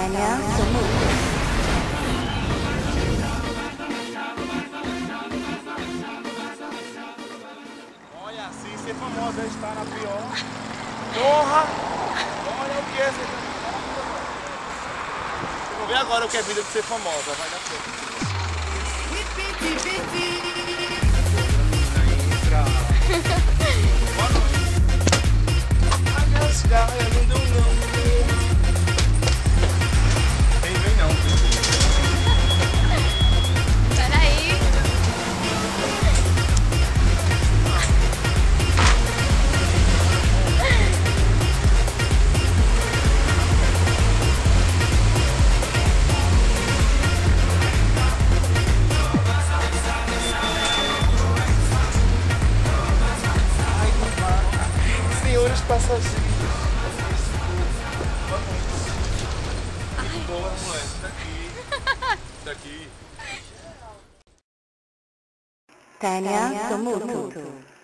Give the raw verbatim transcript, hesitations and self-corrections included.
Tânia, Samuco. Olha, assim ser famosa está na pior. Porra! Olha o que é ser famosa. Você vai ver agora o que é vida de ser famosa. Vai dar certo. Vem, vem não. Peraí. Senhores passageiros. Muito boa, moleque. Daqui. Daqui. Tânia, Samuco.